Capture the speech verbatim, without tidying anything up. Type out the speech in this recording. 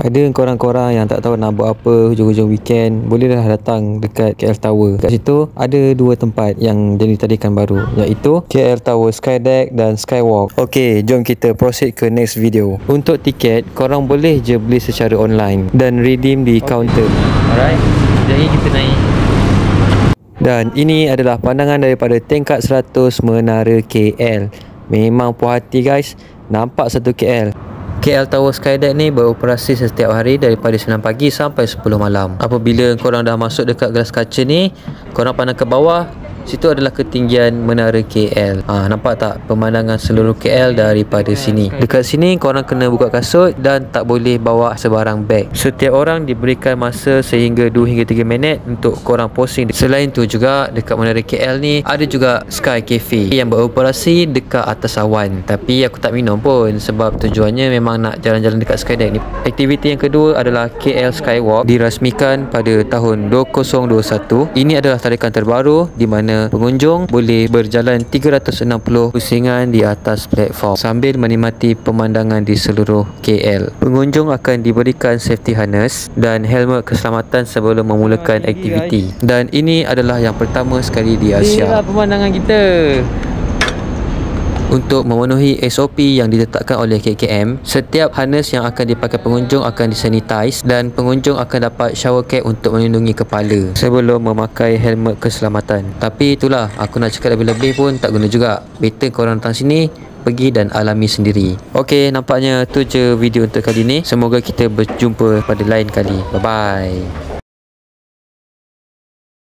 Ada korang-korang yang tak tahu nak buat apa hujung-hujung weekend, bolehlah datang dekat K L Tower. Kat situ ada dua tempat yang jadi tarikan baru, iaitu K L Tower Skydeck dan Skywalk. Okey, jom kita proceed ke next video. Untuk tiket, korang boleh je beli secara online dan redeem di okay. counter. Alright, jadi kita naik. Dan ini adalah pandangan daripada tingkat seratus Menara K L. Memang puas hati guys, nampak satu K L. K L Tower Skydeck ni beroperasi setiap hari daripada sembilan pagi sampai sepuluh malam. Apabila korang dah masuk dekat gelas kaca ni, korang pandang ke bawah, situ adalah ketinggian Menara K L. Ha, nampak tak pemandangan seluruh K L daripada sini. Dekat sini korang kena buka kasut dan tak boleh bawa sebarang beg. Setiap orang diberikan masa sehingga dua hingga tiga minit untuk korang posing. Selain tu juga dekat Menara K L ni ada juga Sky Cafe yang beroperasi dekat atas awan. Tapi aku tak minum pun sebab tujuannya memang nak jalan-jalan dekat Skydeck ni. Aktiviti yang kedua adalah K L Skywalk, dirasmikan pada tahun dua ribu dua puluh satu. Ini adalah tarikan terbaru di mana pengunjung boleh berjalan tiga ratus enam puluh pusingan di atas platform sambil menikmati pemandangan di seluruh K L. Pengunjung akan diberikan safety harness dan helmet keselamatan sebelum memulakan aktiviti. Dan ini adalah yang pertama sekali di Asia. Inilah pemandangan kita. Untuk memenuhi S O P yang ditetapkan oleh K K M, setiap harness yang akan dipakai pengunjung akan disanitize dan pengunjung akan dapat shower cap untuk melindungi kepala sebelum memakai helmet keselamatan. Tapi itulah, aku nak cakap lebih-lebih pun tak guna juga. Better korang datang sini, pergi dan alami sendiri. Okey, nampaknya tu je video untuk kali ni. Semoga kita berjumpa pada lain kali. Bye bye.